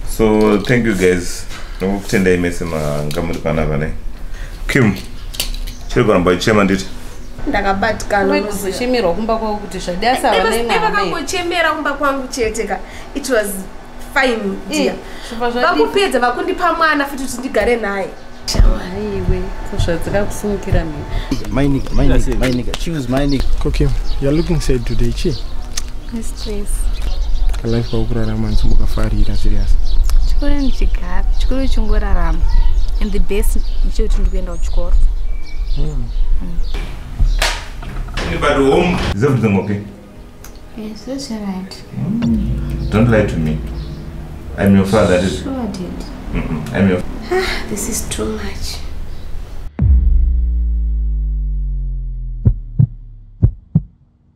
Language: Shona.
So thank you guys. No kutenda imesema ngamuri kana vane. Kim. Chirigora mbai chema nditi. Ndakabatikana nokuchemera kumba kwangu kuti zvadasa vane mama. Ndakangochemera kumba kwangu cheteka. It was fine dear. Vakupedza vakundipa mwana futi kuti ndigare naye. Aiwe, kusvadzika kusumukira mimi. My nigga, choose my nigga. Kokim, you're looking sad today, chi? Yes, please. Life paukurarama nsimukafari serious. Chikoro ndichigara, chikoro chingorarama. And the best nchekuti ndikuenda kuchikoro. Anybody home? Is everything okay? Yes, that's right. Don't lie to me. I'm your father. Sure, I did. I'm your. This is too much.